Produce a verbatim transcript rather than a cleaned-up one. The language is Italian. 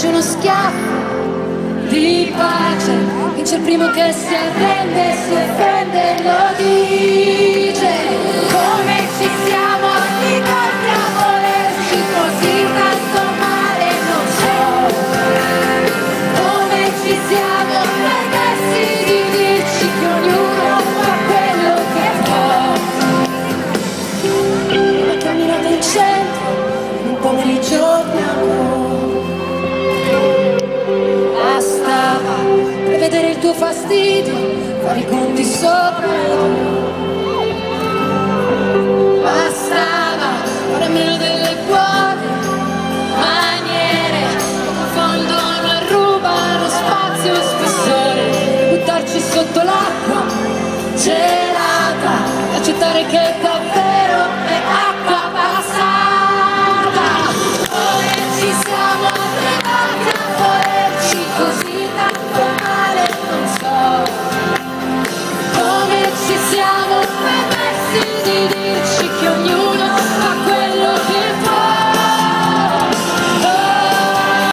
mangi uno schiaffo di pace, vince il primo che si arrende, si offende, lo dice. Come ci siamo abituati a volerci così tanto male, non so come ci siamo permessi di dirci che ognuno fa quello che può. Una camminata in centro, in un pomeriggio bianco, bastava per vedere il tuo fastidio, fare i conti sopra e giù. Bastava fare a meno del